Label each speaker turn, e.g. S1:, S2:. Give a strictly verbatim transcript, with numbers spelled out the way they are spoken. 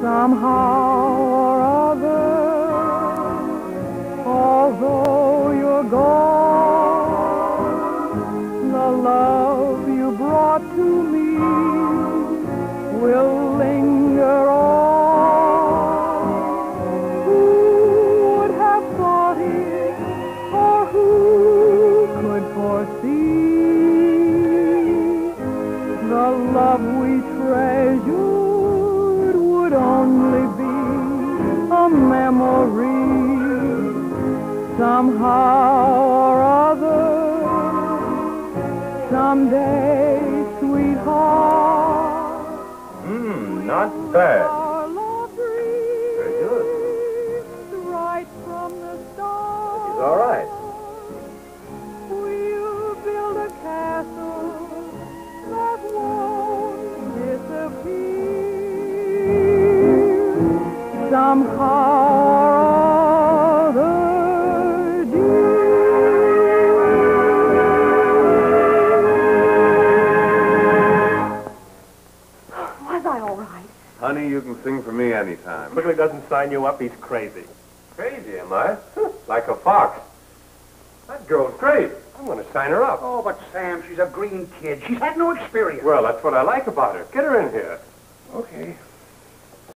S1: Somehow or other, although you're gone, the love you brought to me will linger on. Who would have thought it, or who could foresee the love we treasured would only be a memory? Somehow or other, someday, sweetheart.
S2: Mmm, not bad.
S1: Very
S2: good.
S1: Right from the start.
S2: He's all right.
S1: We'll build a castle that won't disappear. Somehow or other, dear. Was I all right?
S2: Honey, you can sing for me anytime.
S3: Quigley doesn't sign you up, he's crazy.
S2: Crazy, am I? Like a fox. That girl's great. I'm going to sign her up.
S4: Oh, but Sam, she's a green kid. She's had no experience.
S2: Well, that's what I like about her. Get her in here.
S4: Okay.